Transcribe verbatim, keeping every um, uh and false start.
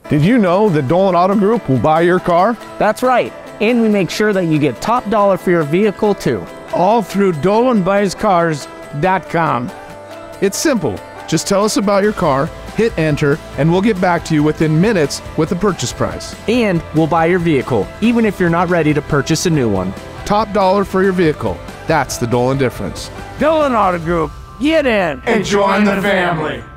Did you know that Dolan Auto Group will buy your car? That's right. And we make sure that you get top dollar for your vehicle too. All through Dolan Buys Cars dot com. It's simple. Just tell us about your car, hit enter, and we'll get back to you within minutes with the purchase price. And we'll buy your vehicle, even if you're not ready to purchase a new one. Top dollar for your vehicle. That's the Dolan difference. Dolan Auto Group. Get in and join the family.